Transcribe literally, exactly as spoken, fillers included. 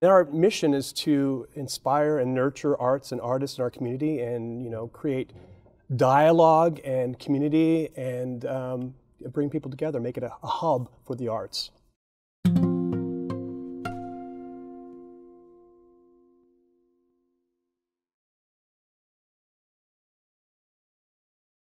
And our mission is to inspire and nurture arts and artists in our community, and you know, create dialogue and community, and um, bring people together, make it a, a hub for the arts.